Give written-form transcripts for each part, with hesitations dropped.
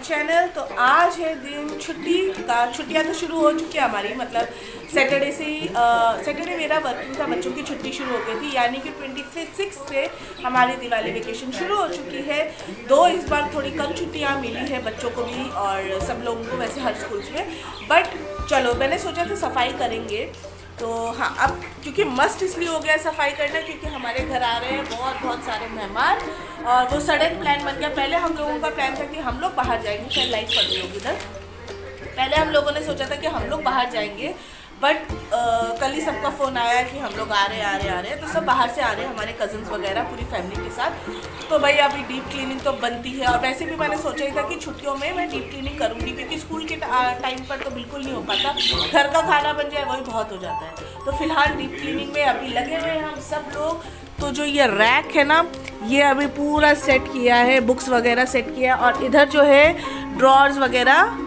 Channel. तो आज है दिन छुट्टी का। छुट्टियां तो शुरू हो चुकी है हमारी, मतलब सैटरडे से ही सैटरडे मेरा वर्किंग था, बच्चों की छुट्टी शुरू हो गई थी, यानी कि 26 से हमारी दिवाली वेकेशन शुरू हो चुकी है। इस बार थोड़ी कम छुट्टियां मिली है बच्चों को भी और सब लोगों को, वैसे हर स्कूल्स में। बट चलो, मैंने सोचा था सफाई करेंगे, तो हाँ, अब क्योंकि मस्ट इसलिए हो गया सफाई करना क्योंकि हमारे घर आ रहे हैं बहुत सारे मेहमान और वो सडन प्लान बन गया। पहले हम लोगों का प्लान था कि हम लोग बाहर जाएंगे, शायद लाइट पड़ रही होगी इधर। पहले हम लोगों ने सोचा था कि हम लोग बाहर जाएंगे, बट कल ही सबका फ़ोन आया कि हम लोग आ रहे हैं, तो सब बाहर से आ रहे हैं, हमारे कज़न्स वगैरह पूरी फैमिली के साथ। तो भाई अभी डीप क्लीनिंग तो बनती है, और वैसे भी मैंने सोचा ही था कि छुट्टियों में मैं डीप क्लीनिग करूँगी क्योंकि स्कूल के टाइम पर तो बिल्कुल नहीं हो पाता, घर का खाना बन जाए वही बहुत हो जाता है। तो फिलहाल डीप क्लीनिंग में अभी लगे हुए हैं हम सब लोग। तो जो ये रैक है ना, ये अभी पूरा सेट किया है, बुक्स वगैरह सेट किया है, और इधर जो है ड्रॉर्स वगैरह,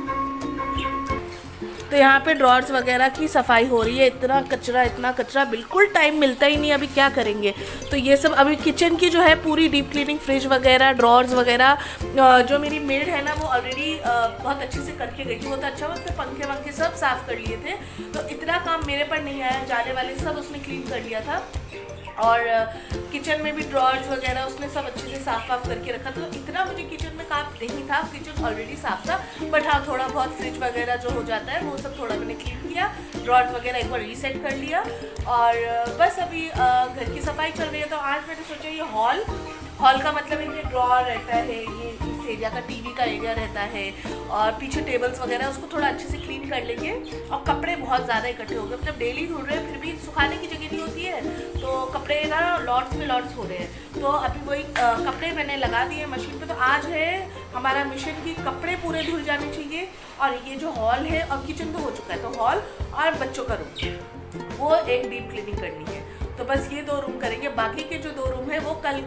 तो यहाँ पे ड्रॉर्स वगैरह की सफाई हो रही है। इतना कचरा, बिल्कुल टाइम मिलता ही नहीं, अभी क्या करेंगे। तो ये सब अभी किचन की जो है पूरी डीप क्लीनिंग, फ्रिज वगैरह, ड्रॉर्स वगैरह, जो मेरी मेड है ना वो ऑलरेडी बहुत अच्छे से करके गई थी, वो तो अच्छा, उसने पंखे वंखे सब साफ़ कर लिए थे। तो इतना काम मेरे पर नहीं आया, जाने वाले सब उसने क्लीन कर लिया था। और किचन में भी ड्रॉर्स वगैरह उसने सब अच्छे से साफ़ करके रखा। तो इतना मुझे किचन में काम नहीं था, किचन ऑलरेडी साफ़ था, बट हाँ थोड़ा बहुत फ्रिज वगैरह जो हो जाता है वो सब थोड़ा मैंने क्लीन किया, ड्रॉर्स वगैरह एक बार रीसेट कर लिया, और बस अभी घर की सफाई चल रही है। तो आज मैंने सोचा ये हॉल का मतलब ये ड्रॉर रहता है, ये इस एरिया का टीवी का एरिया रहता है, और पीछे टेबल्स वगैरह उसको थोड़ा अच्छे से क्लीन कर लेंगे। और कपड़े बहुत ज़्यादा इकट्ठे हो गए, मतलब डेली धुल रहे हैं, फिर भी सुखाने की जगह नहीं होती है, तो कपड़े ना लॉट्स में लॉट्स हो रहे हैं। तो अभी वही कपड़े मैंने लगा दिए मशीन पे। तो आज है हमारा मिशन कि कपड़े पूरे धुल जाने चाहिए। और ये जो हॉल है, और किचन तो हो चुका है, तो हॉल और बच्चों का रूम, वो एक डीप क्लीनिंग करनी है। तो बस ये 2 रूम करेंगे, बाकी के जो 2 रूम है वो कल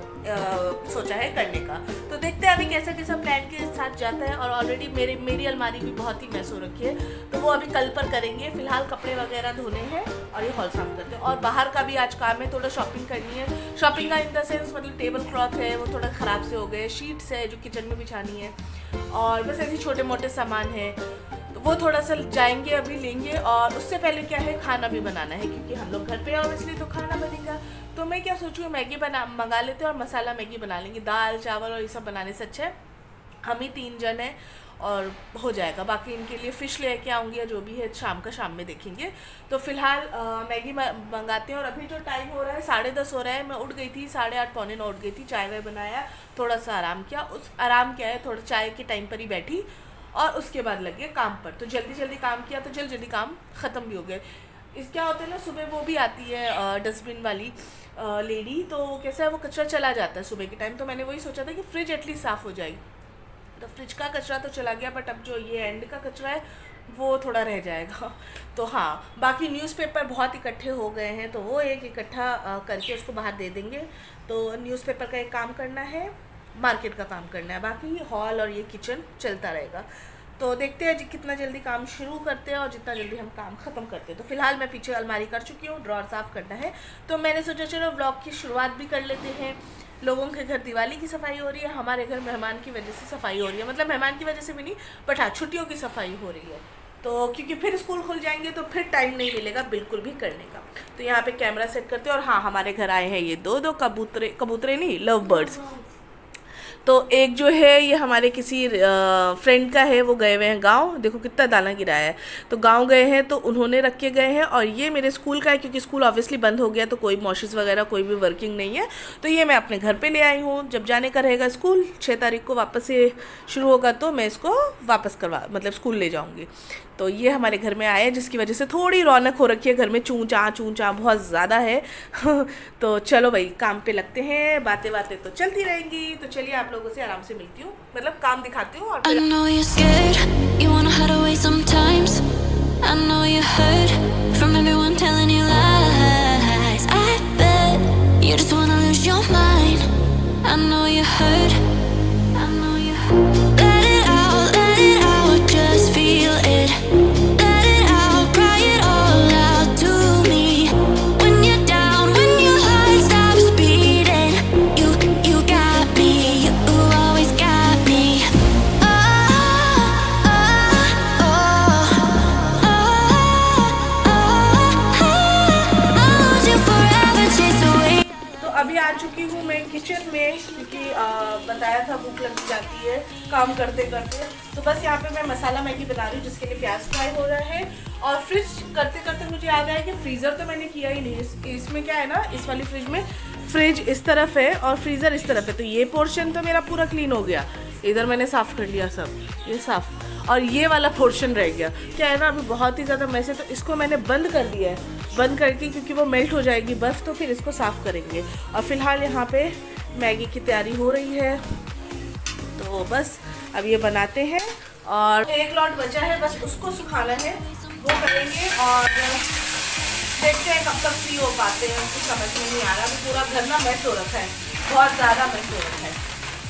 सोचा है करने का। तो देखते हैं अभी कैसा प्लान के साथ जाता है। और ऑलरेडी मेरी अलमारी भी बहुत ही मैस हो रखी है, तो वो अभी कल पर करेंगे। फिलहाल कपड़े वगैरह धोने हैं और ये हॉल साफ करते हैं। और बाहर का भी आज काम है, थोड़ा शॉपिंग करनी है। शॉपिंग का इन द सेंस मतलब टेबल क्लॉथ है वो थोड़ा ख़राब से हो गए, शीट्स है जो किचन में बिछानी है, और बस ऐसे छोटे मोटे सामान है, तो वो थोड़ा सा जाएंगे अभी लेंगे। और उससे पहले क्या है, खाना भी बनाना है क्योंकि हम लोग घर पे आओ, इसलिए तो खाना बनेगा। तो मैं क्या सोचूँ, मैगी मंगा लेते हैं और मसाला मैगी बना लेंगे। दाल चावल और ये सब बनाने से अच्छा है, हम ही 3 जन हैं और हो जाएगा। बाकी इनके लिए फ़िश लेके आऊँगी या जो भी है शाम में देखेंगे। तो फिलहाल मैगी मंगाते हैं। और अभी जो टाइम हो रहा है 10:30 हो रहा है। मैं उठ गई थी 8:30 पौने 9 उठ गई थी, चाय वाय बनाया, थोड़ा सा आराम किया। आराम क्या है, थोड़ा चाय के टाइम पर ही बैठी और उसके बाद लग गए काम पर। तो जल्दी काम किया, तो जल्दी काम ख़त्म भी हो गए। इस क्या होता है ना, सुबह वो भी आती है डस्टबिन वाली लेडी, तो कैसा है वो कचरा चला जाता है सुबह के टाइम। तो मैंने वही सोचा था कि फ्रिज एटलीस्ट साफ़ हो जाएगी। तो फ्रिज का कचरा तो चला गया, बट अब जो ये एंड का कचरा है वो थोड़ा रह जाएगा। तो हाँ, बाकी न्यूज़पेपर बहुत इकट्ठे हो गए हैं, तो वो एक इकट्ठा करके उसको बाहर दे देंगे। तो न्यूज़पेपर का एक काम करना है, मार्केट का काम करना है, बाकी हॉल और ये किचन चलता रहेगा। तो देखते हैं कितना जल्दी काम शुरू करते हैं और जितना जल्दी हम काम ख़त्म करते हैं। तो फिलहाल मैं पीछे अलमारी कर चुकी हूँ, ड्रॉर साफ़ करना है। तो मैंने सोचा चलो व्लॉग की शुरुआत भी कर लेते हैं। लोगों के घर दिवाली की सफाई हो रही है, हमारे घर मेहमान की वजह से सफाई हो रही है, मतलब मेहमान की वजह से भी नहीं, बट हाँ छुट्टियों की सफाई हो रही है। तो क्योंकि फिर स्कूल खुल जाएंगे तो फिर टाइम नहीं मिलेगा बिल्कुल भी करने का। तो यहाँ पे कैमरा सेट करते हैं। और हाँ, हमारे घर आए हैं ये दो कबूतरे नहीं, लव बर्ड्स। तो एक जो है ये हमारे किसी फ्रेंड का है, वो गए हुए हैं गांव। देखो कितना दाना गिराया है, तो गांव गए हैं तो उन्होंने रख के गए हैं। और ये मेरे स्कूल का है क्योंकि स्कूल ऑब्वियसली बंद हो गया, तो कोई मॉशेस वगैरह कोई भी वर्किंग नहीं है। तो ये मैं अपने घर पे ले आई हूँ। जब जाने का रहेगा स्कूल 6 तारीख को वापस से शुरू होगा, तो मैं इसको वापस मतलब स्कूल ले जाऊँगी। तो ये हमारे घर में आए, जिसकी वजह से थोड़ी रौनक हो रखी है घर में। चूँ चाँ बहुत ज़्यादा है। तो चलो भाई काम पे लगते हैं, बातें तो चलती रहेंगी। तो चलिए आप लोगों से आराम से मिलती हूँ, मतलब काम दिखाती हूँ। और अभी आ चुकी हूँ मैं किचन में, क्योंकि बताया था भूख लग जाती है काम करते करते। तो बस यहाँ पे मैं मसाला मैगी बना रही हूँ, जिसके लिए प्याज फ्राई हो रहा है। और फ्रिज करते करते मुझे याद आया कि फ्रीज़र तो मैंने किया ही नहीं। इसमें क्या है ना, इस वाली फ्रिज में फ्रिज इस तरफ है और फ्रीज़र इस तरफ है, तो ये पोर्शन तो मेरा पूरा क्लीन हो गया। इधर मैंने साफ़ कर लिया सब, ये साफ़, और ये वाला पोर्शन रह गया। क्या है ना, अभी बहुत ही ज़्यादा मैस है, तो इसको मैंने बंद कर दिया है, बंद करके, क्योंकि वो मेल्ट हो जाएगी बर्फ़, तो फिर इसको साफ़ करेंगे। और फिलहाल यहाँ पे मैगी की तैयारी हो रही है, तो बस अब ये बनाते हैं। और एक लॉट बचा है, बस उसको सुखाना है, वो करेंगे। और देखते हैं कब तक फ्री हो पाते हैं, कुछ समझ में नहीं आ रहा। अभी पूरा घर ना मैस हो रखा है, बहुत ज़्यादा मैस हो रखा है।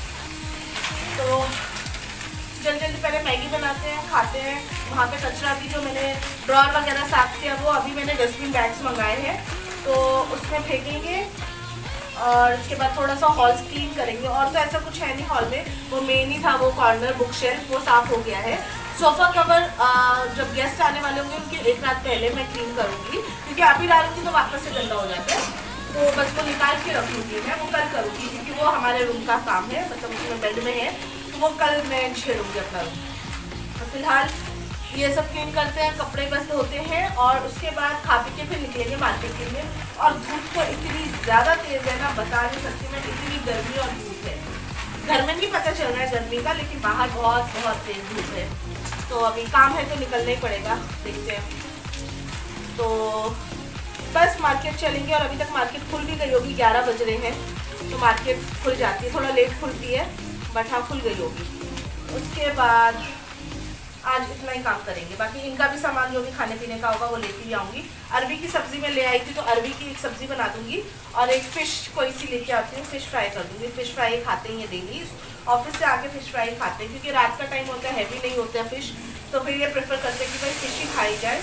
तो जल्दी पहले मैगी बनाते हैं, खाते हैं। वहाँ पे कचरा भी जो मैंने ड्रॉर वगैरह साफ किया, वो अभी मैंने डस्टबिन बैग्स मंगाए हैं, तो उसमें फेंकेंगे। और उसके बाद थोड़ा सा हॉल्स क्लीन करेंगे। और तो ऐसा कुछ है नहीं हॉल में, वो मेन ही था वो कॉर्नर बुक शेल्फ, वो साफ़ हो गया है। सोफ़ा कवर जब गेस्ट आने वाले होंगे उनके एक रात पहले मैं क्लीन करूँगी, क्योंकि अभी डालूँगी तो वापस से गंदा हो जाता है। तो बस वो निकाल के रखूँगी मैं, वो कल करूँगी, क्योंकि वो हमारे रूम का काम है, मतलब उसमें बेड में है, तो वो कल मैं छेड़ूँगी अपना रूम। तो फिलहाल ये सब क्लीन करते हैं, कपड़े बस धोते हैं, और उसके बाद खा पी के फिर निकलेंगे मार्केट के लिए। और धूप तो इतनी ज़्यादा तेज़ है ना, बता नहीं सकती मैं, इतनी गर्मी और धूप है। घर में नहीं पता चल रहा है गर्मी का, लेकिन बाहर बहुत बहुत तेज़ धूप है। तो अभी काम है तो निकलना ही पड़ेगा, देखते हैं। तो बस मार्केट चलेंगे, और अभी तक मार्केट खुल भी गई होगी, 11 बज रहे हैं, तो मार्केट खुल जाती है, थोड़ा लेट खुलती है, बट हाँ खुल गई होगी। उसके बाद आज इतना ही काम करेंगे, बाकी इनका भी सामान जो भी खाने पीने का होगा वो लेती भी आऊँगी। अरबी की सब्ज़ी मैं ले आई थी, तो अरबी की एक सब्ज़ी बना दूँगी, और एक फ़िश कोई सी लेके आती हूँ, फ़िश फ्राई कर दूँगी। फ़िश फ्राई खाते हैं ये डेली, ऑफिस से आके फ़िश फ्राई खाते हैं, क्योंकि रात का टाइम होता है, हैवी नहीं होता है फ़िश, तो फिर ये प्रेफर करते हैं कि भाई फ़िश ही खाई जाए।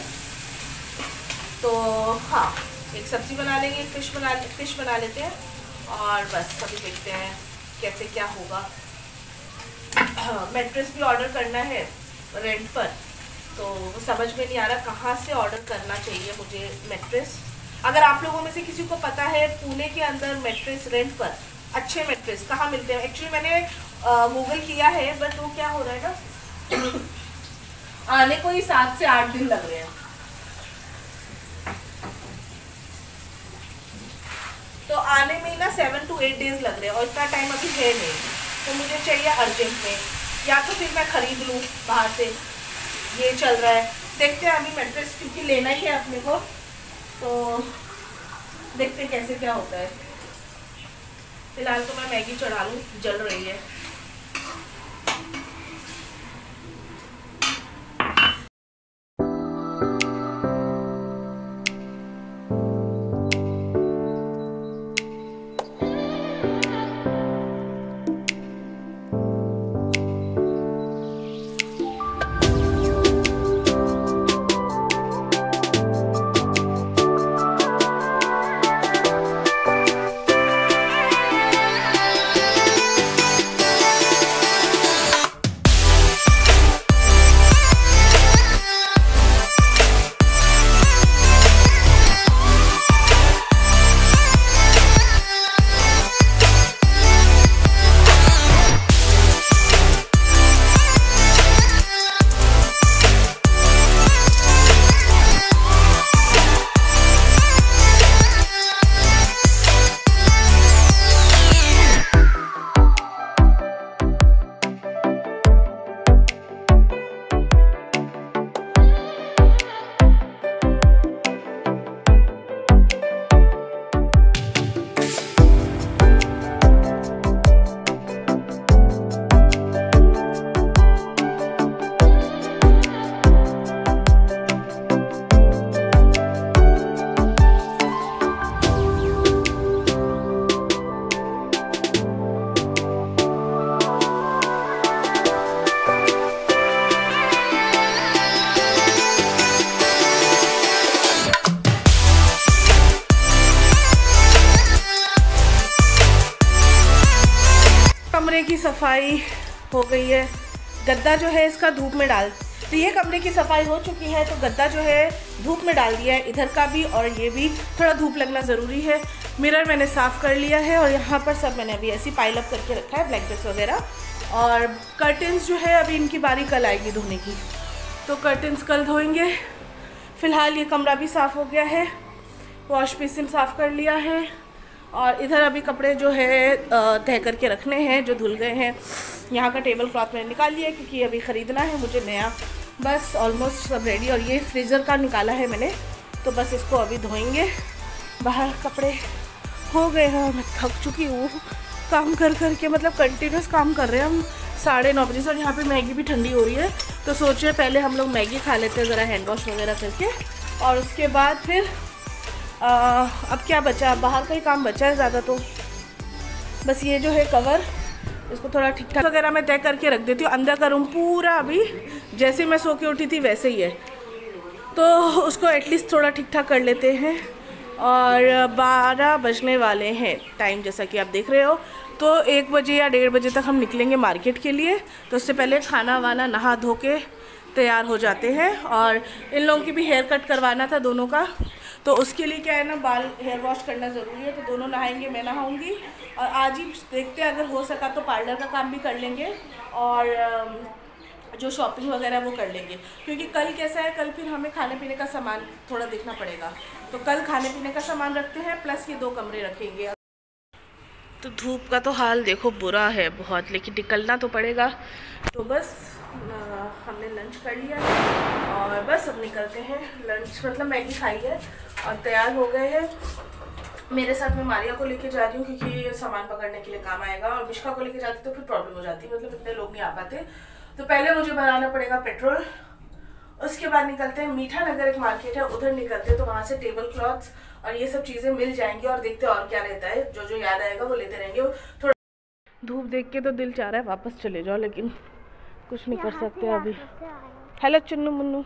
तो हाँ, एक सब्ज़ी बना लेंगे, एक फ़िश बना लेते हैं, और बस अभी देखते हैं कैसे क्या होगा। मैट्रेस भी ऑर्डर करना है रेंट पर, तो वो समझ में नहीं आ रहा कहाँ से ऑर्डर करना चाहिए मुझे मैट्रेस। अगर आप लोगों में से किसी को पता है पुणे के अंदर मैट्रेस रेंट पर अच्छे मैट्रेस कहाँ मिलते हैं, एक्चुअली मैंने गूगल किया है, बट वो क्या हो रहा है ना, आने को ही 7 से 8 दिन लग रहे हैं। तो आने में ना 7 to 8 डेज लग रहे हैं, और इतना टाइम अभी है नहीं, तो मुझे चाहिए अर्जेंट में, या तो फिर मैं ख़रीद लूँ बाहर से, ये चल रहा है। देखते हैं अभी मैट्रेस, क्योंकि लेना ही है अपने को, तो देखते हैं कैसे क्या होता है। फिलहाल तो मैं मैगी चढ़ा लूँ, जल रही है। कमरे की सफाई हो गई है। गद्दा जो है इसका धूप में तो ये कमरे की सफाई हो चुकी है। तो गद्दा जो है धूप में डाल दिया है, इधर का भी और ये भी, थोड़ा धूप लगना ज़रूरी है। मिरर मैंने साफ़ कर लिया है और यहाँ पर सब मैंने अभी ऐसी पाइल अप करके रखा है, ब्लैंकेट्स वगैरह। और कर्टन्स जो है अभी इनकी बारी कल आएगी धोने की, तो कर्टन्स कल धोएंगे। फ़िलहाल ये कमरा भी साफ़ हो गया है, वॉश बेसिन साफ़ कर लिया है। और इधर अभी कपड़े जो है तह करके रखने हैं जो धुल गए हैं। यहाँ का टेबल क्लॉथ मैंने निकाल लिया क्योंकि अभी ख़रीदना है मुझे नया। बस ऑलमोस्ट सब रेडी। और ये फ्रीज़र का निकाला है मैंने, तो बस इसको अभी धोएंगे। बाहर कपड़े हो गए हैं और मैं थक चुकी हूँ काम कर कर के, मतलब कंटिन्यूस काम कर रहे हैं हम 9:30 बजे से। और यहाँ पे मैगी भी ठंडी हो रही है, तो सोच रहे पहले हम लोग मैगी खा लेते हैं ज़रा हैंड वॉश वगैरह करके, और उसके बाद फिर अब क्या बचा, बाहर का ही काम बचा है ज़्यादा। तो बस ये जो है कवर, इसको थोड़ा ठीक ठाक वगैरह मैं तय करके रख देती हूँ। अंदर का रूम पूरा अभी जैसे मैं सो के उठी थी वैसे ही है, तो उसको एटलीस्ट थोड़ा ठीक ठाक कर लेते हैं। और 12 बजने वाले हैं टाइम, जैसा कि आप देख रहे हो। तो 1 बजे या 1:30 बजे तक हम निकलेंगे मार्केट के लिए। तो उससे पहले खाना वाना नहा धो के तैयार हो जाते हैं। और इन लोगों की भी हेयर कट करवाना था दोनों का, तो उसके लिए क्या है ना, बाल हेयर वॉश करना ज़रूरी है। तो दोनों नहाएंगे, मैं नहाऊंगी। और आज ही देखते हैं, अगर हो सका तो पार्लर का काम भी कर लेंगे और जो शॉपिंग वगैरह वो कर लेंगे। क्योंकि कल कैसा है, कल फिर हमें खाने पीने का सामान थोड़ा देखना पड़ेगा। तो कल खाने पीने का सामान रखते हैं, प्लस ये 2 कमरे रखेंगे। तो धूप का तो हाल देखो बुरा है बहुत, लेकिन निकलना तो पड़ेगा। तो बस हमने लंच कर लिया है और बस अब निकलते हैं। लंच मतलब मैगी खाई है और तैयार हो गए हैं। मेरे साथ मैं मारिया को लेके जा रही हूँ क्योंकि सामान पकड़ने के लिए काम आएगा, और मिश्का को लेके जाती तो फिर प्रॉब्लम हो जाती, मतलब इतने लोग नहीं आ पाते। तो पहले मुझे भराना पड़ेगा पेट्रोल, उसके बाद निकलते हैं। मीठा नगर एक मार्केट है, उधर निकलते हैं। तो वहाँ से टेबल क्लॉथ्स और ये सब चीज़ें मिल जाएंगी, और देखते हैं और क्या रहता है। जो जो याद आएगा वो लेते रहेंगे। थोड़ा धूप देख के तो दिल चाह रहा है वापस चले जाओ, लेकिन कुछ नहीं कर सकते अभी। हेलो चुन्नू मुन्नू,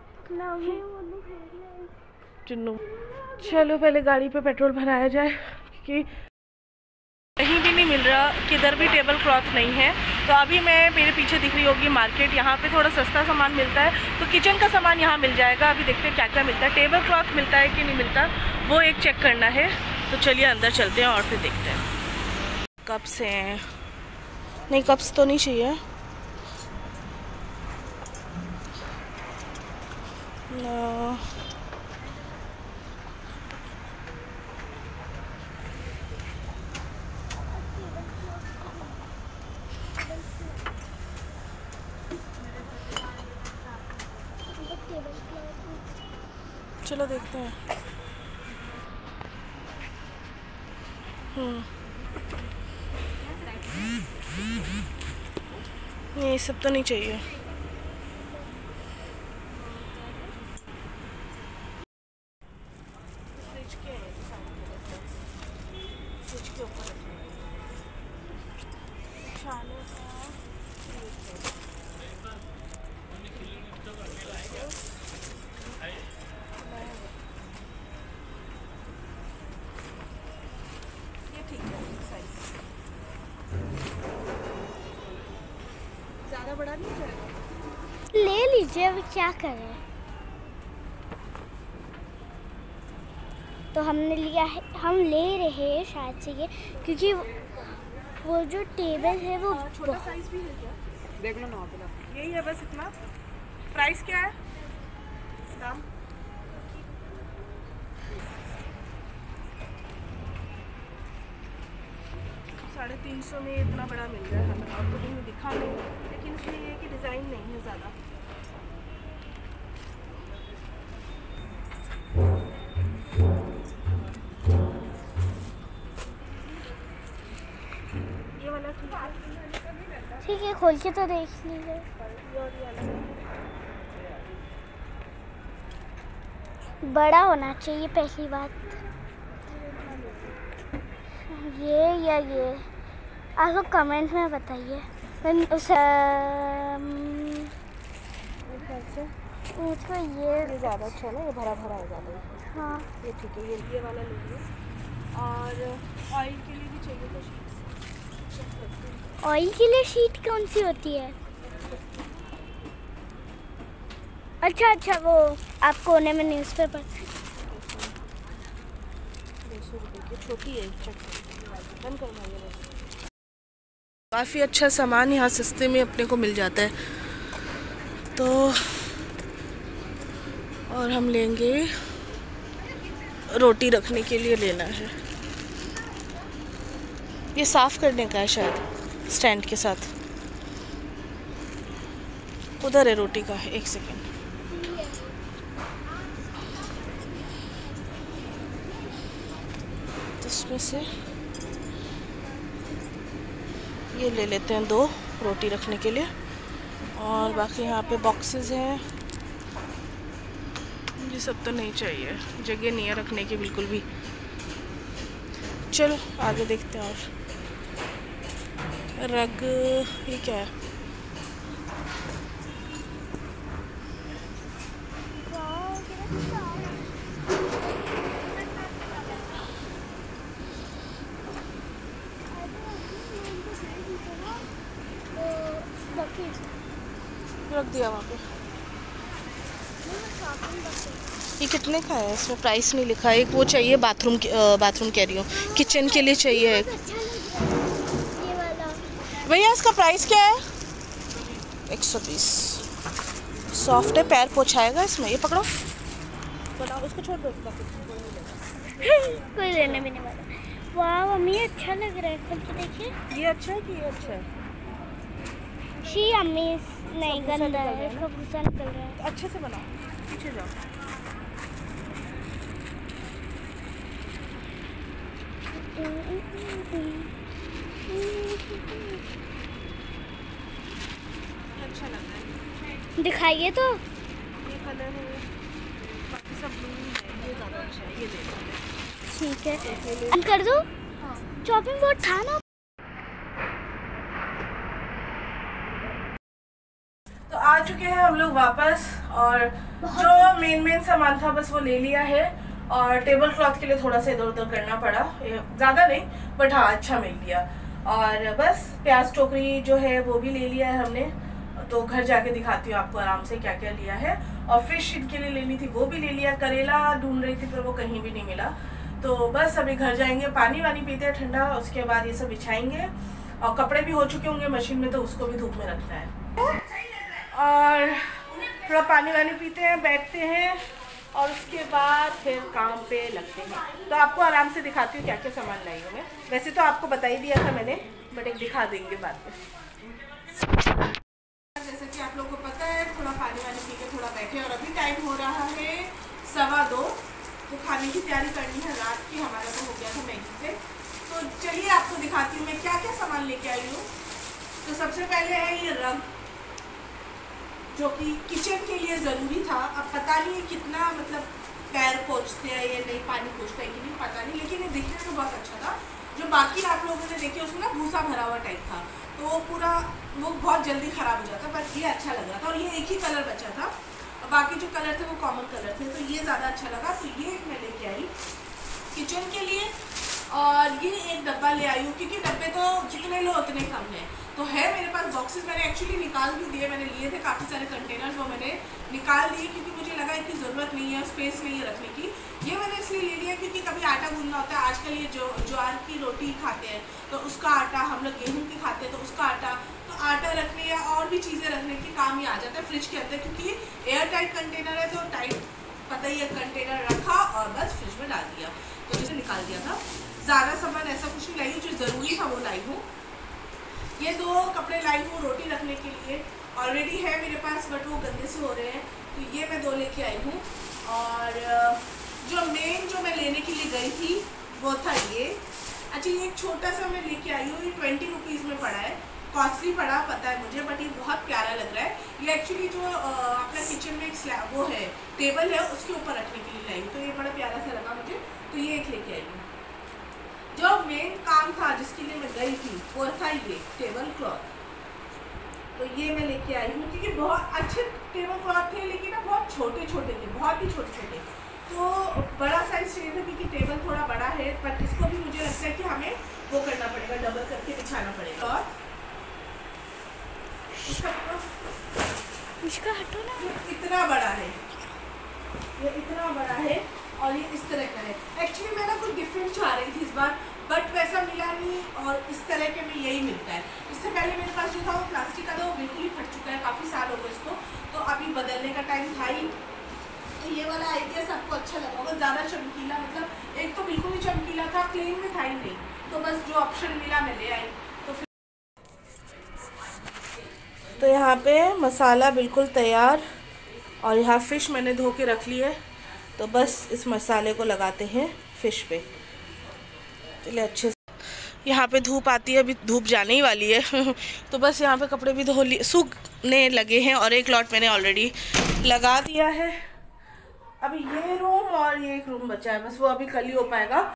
चुन्नू चलो पहले गाड़ी पे पेट्रोल भराया जाए, क्योंकि कहीं भी नहीं मिल रहा, किधर भी टेबल क्लॉथ नहीं है। तो अभी मैं, मेरे पीछे दिख रही होगी मार्केट, यहाँ पे थोड़ा सस्ता सामान मिलता है। तो किचन का सामान यहाँ मिल जाएगा। अभी देखते हैं क्या क्या मिलता है। टेबल क्लॉथ मिलता है कि नहीं मिलता, वो एक चेक करना है। तो चलिए अंदर चलते हैं और फिर देखते हैं। कप्स हैं, नहीं कप्स तो नहीं चाहिए ना। चलो देखते हैं। ये सब तो नहीं चाहिए। फ्रिज के ऊपर ज़्यादा बड़ा नहीं जाएगा, ले लीजिए। अभी क्या करें, तो हमने लिया है, हम ले रहे हैं शायद से ये, क्योंकि वो जो टेबल है वो छोटा साइज भी है क्या? देख लो ना वहाँ पे, यही है बस इतना। प्राइस क्या है दाम? $350 में इतना बड़ा मिल रहा है हमें, और तो कहीं दिखा नहीं, लेकिन इसमें ये है कि डिज़ाइन नहीं है ज़्यादा। ये वाला ठीक है, खोल के तो देख लीजिए। बड़ा होना चाहिए पहली बात, ये या ये आप लोग कमेंट में बताइए। मुझको ये ज़्यादा अच्छा ना, ये भरा भरा है ज़्यादा। हाँ ये ठीक है, ये वाला लीजिए। और ऑयल के लिए भी चाहिए तो शीट। ऑयल के लिए शीट कौन सी होती है? अच्छा अच्छा, वो आप कोने में न्यूज़पेपर। 200 रुपये की छोटी है, बंद करवाइए बस। काफ़ी अच्छा सामान यहाँ सस्ते में अपने को मिल जाता है। तो और हम लेंगे, रोटी रखने के लिए लेना है। ये साफ़ करने का है शायद, स्टैंड के साथ। उधर है रोटी का, 1 सेकेंड। तो इसमें से ये ले लेते हैं 2 रोटी रखने के लिए। और बाकी यहाँ पे बॉक्सेस हैं, ये सब तो नहीं चाहिए, जगह नहीं है रखने की बिल्कुल भी। चलो आगे देखते हैं। और रग, ये क्या है? रख दिया वहाँ पे। ये कितने का है? इसमें प्राइस नहीं लिखा है। एक वो चाहिए बाथरूम कह रही हूँ, किचन के लिए चाहिए एक। भैया इसका प्राइस क्या है? 120। सॉफ्ट है, पैर पोछाएगा इसमें। ये पकड़ो, बताओ उसको छोड़ दो। कोई लेने भी नहीं वाला। वाह मम्मी, अच्छा लग रहा है, खोल के देखिए। ये अच्छा है कि ये अच्छा है? शी अम्मी, नहीं गंदा है, इसका भूसा निकल रहा है। तो अच्छे से बनाओ, पीछे जाओ। अच्छा लग रहा है, दिखाइए तो। ये कलर है, बाकी सब ब्लू है। ये ज़्यादा अच्छा है, ये देखो। ठीक है, बंद कर दो। चॉपिंग बोर्ड था ना। तो आ चुके हैं हम लोग वापस, और जो मेन सामान था बस वो ले लिया है। और टेबल क्लॉथ के लिए थोड़ा सा इधर उधर करना पड़ा, ज़्यादा नहीं बट हाँ अच्छा मिल गया। और बस प्याज टोकरी जो है वो भी ले लिया है हमने। तो घर जाके दिखाती हूँ आपको आराम से क्या क्या लिया है। और फिश इनके लिए लेनी थी, वो भी ले लिया। करेला ढूंढ रही थी पर वो कहीं भी नहीं मिला। तो बस अभी घर जाएंगे, पानी वानी पीते हैं ठंडा, उसके बाद ये सब बिछाएंगे। और कपड़े भी हो चुके होंगे मशीन में, तो उसको भी धूप में रखना है। और थोड़ा पानी वानी पीते हैं, बैठते हैं, और उसके बाद फिर काम पे लगते हैं। तो आपको आराम से दिखाती हूँ क्या क्या सामान लाई हूँ मैं। वैसे तो आपको बता ही दिया था मैंने, बट एक दिखा देंगे बाद में। जैसा कि आप लोगों को पता है, थोड़ा पानी वानी पी के थोड़ा बैठे, और अभी टाइम हो रहा है 2:15। तो खाने की तैयारी करनी है रात की। हमारा तो हो गया था मैगी से। तो चलिए आपको दिखाती हूँ मैं क्या क्या सामान लेके आई हूँ। तो सबसे पहले है ये रग, जो कि किचन के लिए ज़रूरी था। अब पता नहीं कितना मतलब पैर पोंछते हैं ये, नहीं पानी पोंछता है कि नहीं पता नहीं, लेकिन ये दिखने में बहुत अच्छा था। जो बाकी आप लोगों ने देखे उसमें ना भूसा भरा हुआ टाइप था, तो वो पूरा वो बहुत जल्दी ख़राब हो जाता, बट ये अच्छा लग रहा था। और ये एक ही कलर बचा था, बाकी जो कलर थे वो कॉमन कलर थे, तो ये ज़्यादा अच्छा लगा। तो ये एक मैं लेके आई किचन के लिए। और ये एक डब्बा ले आई हूँ, क्योंकि डब्बे तो जितने लो उतने कम हैं। तो है मेरे पास बॉक्सेस, मैंने एक्चुअली निकाल भी दिए। मैंने लिए थे काफ़ी सारे कंटेनर्स, वो मैंने निकाल दिए क्योंकि मुझे लगा इतनी ज़रूरत नहीं है, स्पेस नहीं है रखने की। ये मैंने इसलिए ले लिया क्योंकि कभी आटा गूंदना होता है। आजकल ये जो ज्वार की रोटी खाते हैं तो उसका आटा, हम लोग गेहूँ की खाते हैं तो उसका आटा, तो आटा रखने या और भी चीज़ें रखने के काम ही आ जाता है फ्रिज के अंदर, क्योंकि एयर टाइट कंटेनर है। तो टाइट पता ही है, कंटेनर रखा और बस फ्रिज में डाल दिया, तो इसे निकाल दिया था। ज़्यादा सामान ऐसा कुछ नहीं लाई हूँ, जो ज़रूरी था वो लाई हूँ। ये 2 कपड़े लाई हूँ रोटी रखने के लिए, ऑलरेडी है मेरे पास बट वो गंदे से हो रहे हैं, तो ये मैं 2 लेके आई हूँ। और जो मैं लेने के लिए गई थी वो था ये। अच्छा, ये एक छोटा सा मैं लेके आई हूँ, ये 20 रुपीज़ में पड़ा है। कॉस्टली पड़ा पता है मुझे, बट ये बहुत प्यारा लग रहा है। ये एक्चुअली जो अपना किचन में एक स्लैब वो है, टेबल है, उसके ऊपर रखने के लिए लाई हूँ। तो ये बड़ा प्यारा सा लगा मुझे, तो ये एक लेके आई हूँ। जो मेन काम था जिसके लिए मैं गई थी वो था ये टेबल क्लॉथ। तो ये मैं लेके आई हूँ क्योंकि बहुत अच्छे टेबल क्लॉथ थे, लेकिन ना बहुत छोटे छोटे थे, बहुत ही छोटे छोटे। तो बड़ा साइज चाहिए था क्योंकि टेबल थोड़ा बड़ा है, बट इसको भी मुझे लगता है कि हमें वो करना पड़ेगा, डबल करके बिछाना पड़ेगा। और इसका हटो ना, इतना बड़ा है है। एक्चुअली मैं ना कुछ डिफरेंट चाह रही थी इस बार, बट वैसा मिला नहीं और इस तरह के में यही मिलता है। इससे पहले मेरे पास जो था वो प्लास्टिक का था, वो बिल्कुल ही फट चुका है, काफ़ी साल हो गए इसको, तो अभी बदलने का टाइम था ही। तो ये वाला आइडिया सबको अच्छा लगा होगा, ज़्यादा चमकीला, मतलब एक तो बिल्कुल ही चमकीला था, प्लेन में था ही नहीं, तो बस जो ऑप्शन मिला मैं ले आई। तो यहाँ पे मसाला बिल्कुल तैयार और यहाँ फ़िश मैंने धो के रख ली है, तो बस इस मसाले को लगाते हैं फ़िश पे। चलिए अच्छे से यहाँ पे धूप आती है, अभी धूप जाने ही वाली है तो बस यहाँ पे कपड़े भी धो लिए, सूखने लगे हैं और एक लॉट मैंने ऑलरेडी लगा दिया है। अभी ये रूम और ये एक रूम बचा है, बस वो अभी कल ही हो पाएगा।